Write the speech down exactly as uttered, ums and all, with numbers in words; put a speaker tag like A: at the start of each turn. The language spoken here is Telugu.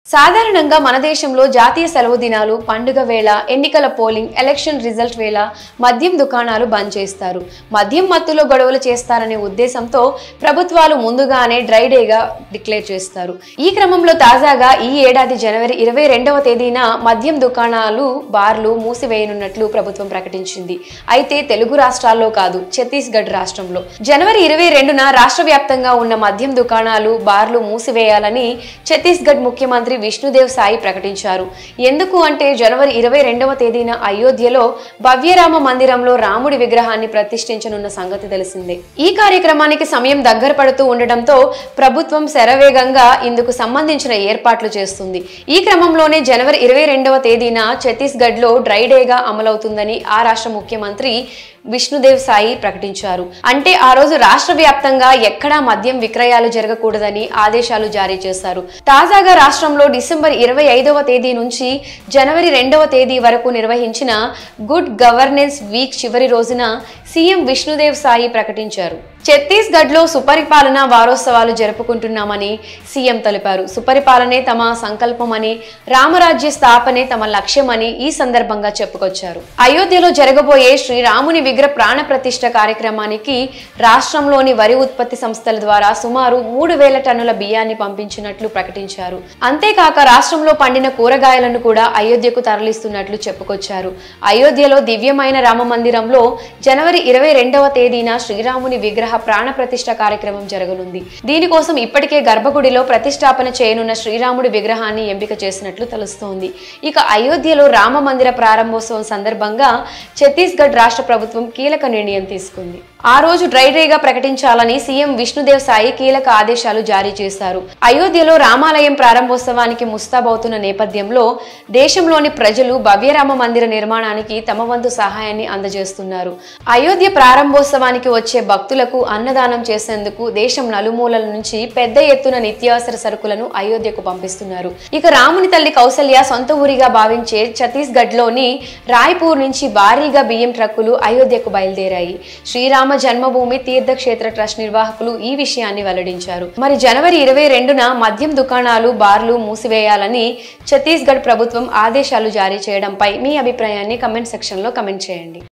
A: సాధారణంగా మన దేశంలో జాతీయ సెలవు దినాలు, పండుగ వేళ, ఎన్నికల పోలింగ్, ఎలక్షన్ రిజల్ట్ వేళ మద్యం దుకాణాలు బంద్ చేస్తారు. మద్యం మత్తులో గొడవలు చేస్తారనే ఉద్దేశంతో ప్రభుత్వాలు ముందుగానే డ్రై డేగా డిక్లేర్ చేస్తారు. ఈ క్రమంలో తాజాగా ఈ ఏడాది జనవరి ఇరవై రెండవ తేదీన మద్యం దుకాణాలు, బార్లు మూసివేయనున్నట్లు ప్రభుత్వం ప్రకటించింది. అయితే తెలుగు రాష్ట్రాల్లో కాదు, ఛత్తీస్గఢ్ రాష్ట్రంలో జనవరి ఇరవై రెండున రాష్ట్ర వ్యాప్తంగా ఉన్న మద్యం దుకాణాలు, బార్లు మూసివేయాలని ఛత్తీస్గఢ్ ముఖ్యమంత్రి విష్ణుదేవ్ సాయి ప్రకటించారు. ఎందుకు అంటే జనవరి ఇరవై రెండవ తేదీన అయోధ్యలో భవ్యరామ మందిరంలో రాముడి విగ్రహాన్ని ప్రతిష్ఠించనున్న సంగతి తెలిసిందే. ఈ కార్యక్రమానికి సమయం దగ్గర పడుతూ ఉండటంతో ప్రభుత్వం శరవేగంగా ఇందుకు సంబంధించిన ఏర్పాట్లు చేస్తుంది. ఈ క్రమంలోనే జనవరి ఇరవై రెండవ తేదీన ఛత్తీస్గఢ్ లో డ్రై డేగా అమలవుతుందని ఆ రాష్ట్ర ముఖ్యమంత్రి విష్ణుదేవ్ సాయి ప్రకటించారు. అంటే ఆ రోజు రాష్ట్ర వ్యాప్తంగా ఎక్కడా మద్యం విక్రయాలు జరగకూడదని ఆదేశాలు జారీ చేశారు. తాజాగా రాష్ట్రంలో డిసెంబర్ ఇరవై ఐదవ తేదీ నుంచి జనవరి రెండవ తేదీ వరకు నిర్వహించిన గుడ్ గవర్నెన్స్ వీక్ చివరి రోజున సీఎం విష్ణుదేవ్ సాయి ప్రకటించారు. ఛత్తీస్గఢ్ లో సుపరిపాలన వారోత్సవాలు జరుపుకుంటున్నామని సీఎం తెలిపారు. సుపరిపాలనే తమ సంకల్పమని, రామరాజ్య స్థాపనే తమ లక్ష్యమని ఈ సందర్భంగా చెప్పుకొచ్చారు. అయోధ్యలో జరగబోయే శ్రీరాముని విగ్రహ ప్రాణ ప్రతిష్ఠ కార్యక్రమానికి రాష్ట్రంలోని వరి ఉత్పత్తి సంస్థల ద్వారా సుమారు మూడు వేల టన్నుల బియ్యాన్ని పంపించినట్లు ప్రకటించారు. అంతేకాక రాష్ట్రంలో పండిన కూరగాయలను కూడా అయోధ్యకు తరలిస్తున్నట్లు చెప్పుకొచ్చారు. అయోధ్యలో దివ్యమైన రామ మందిరంలో జనవరి ఇరవై రెండవ తేదీన శ్రీరాముని విగ్రహ ప్రాణ ప్రతిష్ఠ కార్యక్రమం జరగనుంది. దీనికోసం ఇప్పటికే గర్భగుడిలో ప్రతిష్టాపన చేయనున్న శ్రీరాముడి విగ్రహాన్ని ఎంపిక చేసినట్లు తెలుస్తోంది. ఇక అయోధ్యలో రామ మందిర ప్రారంభోత్సవం సందర్భంగా ఛత్తీస్గఢ్ రాష్ట్ర ప్రభుత్వం కీలక నిర్ణయం తీసుకుంది. ఆ రోజు డ్రై డేగా ప్రకటించాలని సీఎం విష్ణుదేవ్ సాయి కీలక ఆదేశాలు జారీ చేశారు. అయోధ్యలో రామాలయం ప్రారంభోత్సవానికి ముస్తాబవుతున్న నేపథ్యంలో దేశంలోని ప్రజలు భవ్యరామ మందిర నిర్మాణానికి తమ వంతు సహాయాన్ని అందజేస్తున్నారు. అయోధ్య ప్రారంభోత్సవానికి వచ్చే భక్తులకు అన్నదానం చేసేందుకు దేశం నలుమూలల నుంచి పెద్ద ఎత్తున నిత్యావసర సరుకులను అయోధ్యకు పంపిస్తున్నారు. ఇక రాముని తల్లి కౌసల్య సొంత ఊరిగా భావించే ఛత్తీస్గఢ్ లోని రాయ్పూర్ నుంచి భారీగా బియ్యం ట్రక్కులు అయోధ్యకు బయలుదేరాయి. శ్రీరామ జన్మభూమి తీర్థక్షేత్ర ట్రస్ట్ నిర్వాహకులు ఈ విషయాన్ని వెల్లడించారు. మరి జనవరి ఇరవై రెండున మద్యం దుకాణాలు, బార్లు మూసివేయాలని ఛత్తీస్గఢ్ ప్రభుత్వం ఆదేశాలు జారీ చేయడంపై మీ అభిప్రాయాన్ని కమెంట్ సెక్షన్ లో కమెంట్ చేయండి.